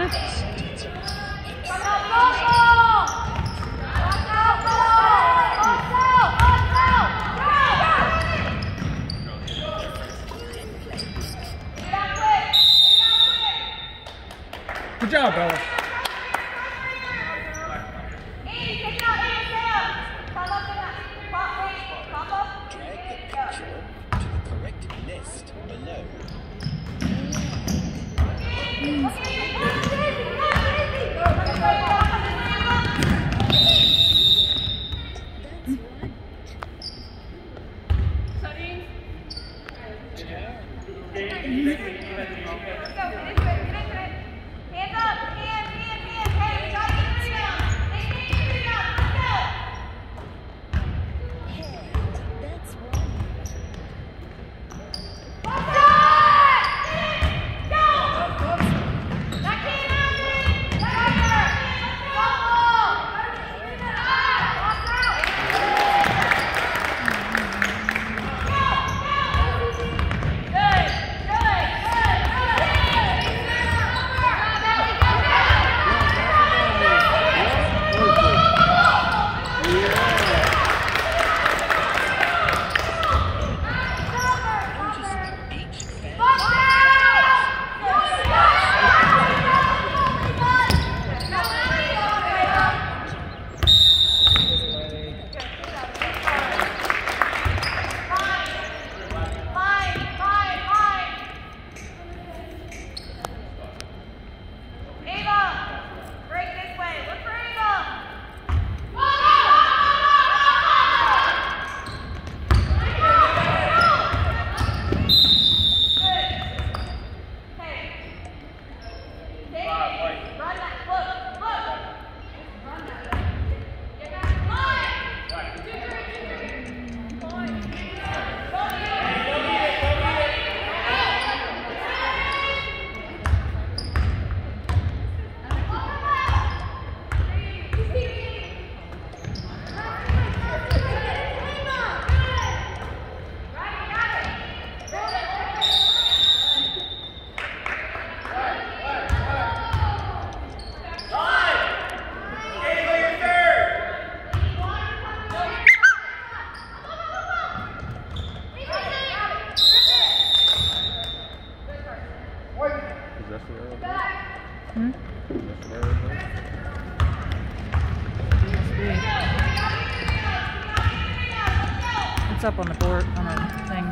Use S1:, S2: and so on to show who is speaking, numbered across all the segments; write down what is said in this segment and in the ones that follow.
S1: Good job, Bella. It's up on the board, on the thing.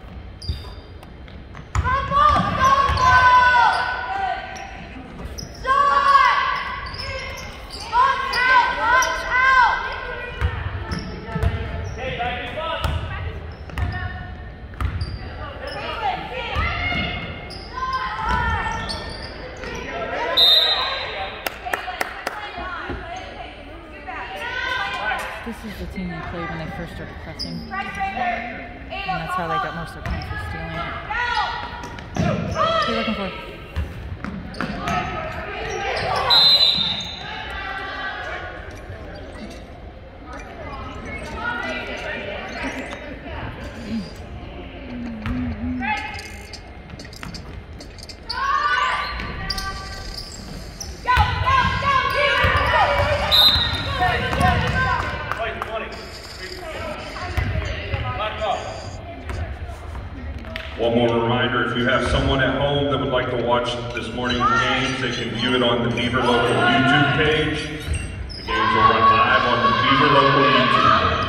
S1: This is the team they played when they first started pressing. And that's how they got most of their points, was stealing it. What are you looking for?
S2: One more reminder, if you have someone at home that would like to watch this morning's games, they can view it on the Beaver Local YouTube page. The games will run live on the Beaver Local YouTube page.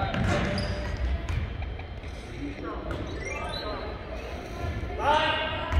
S3: Bye.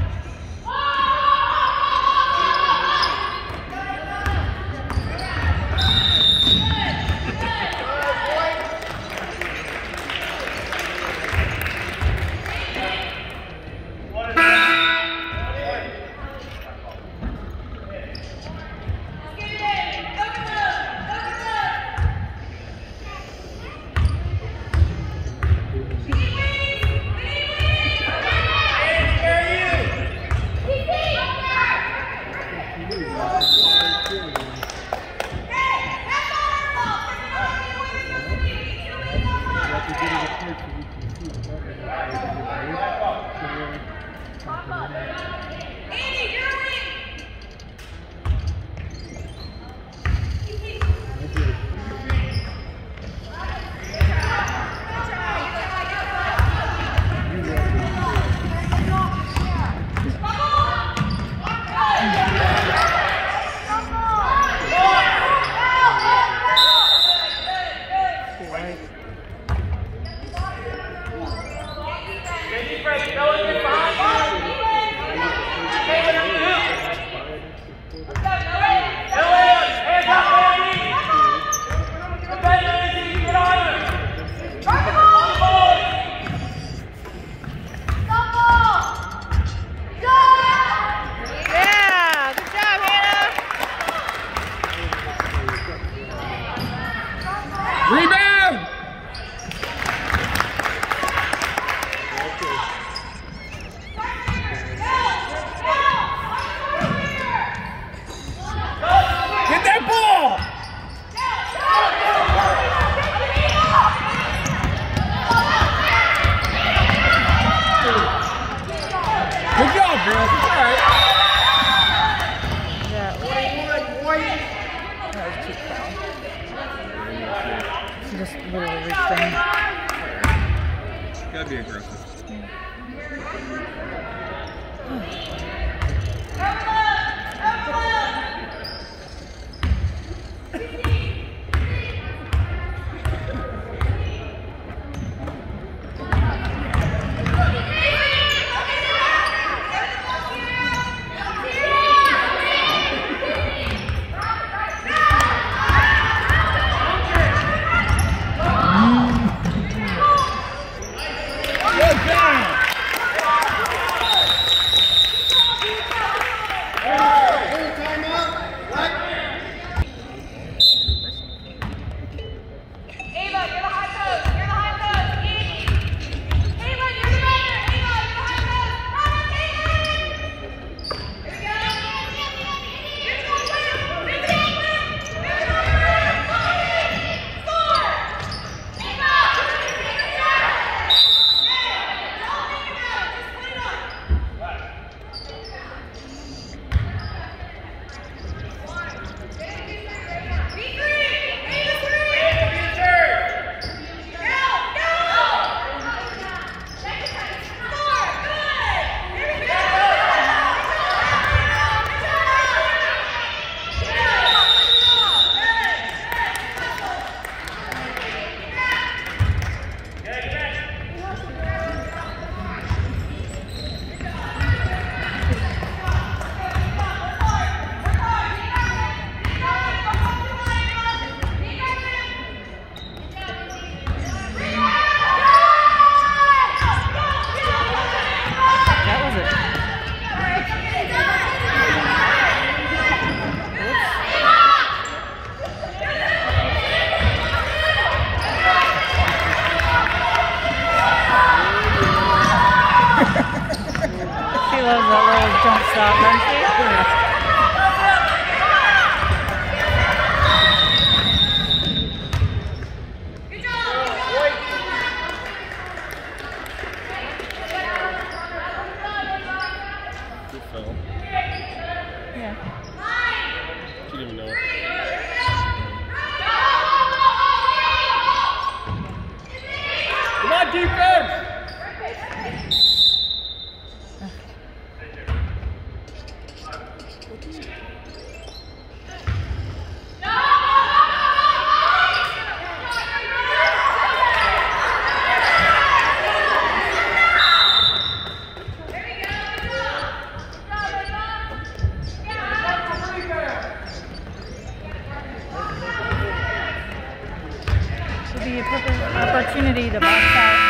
S3: Rebound! Get that ball! Good job, girls. All right.
S1: That was too foul. She just literally reached in.
S3: Gotta be aggressive.
S1: Jump stop, don't you?
S3: Good job! Good foul.
S1: Yeah.
S3: She didn't even know it. Come on, defense!
S1: Would be a perfect opportunity to box out.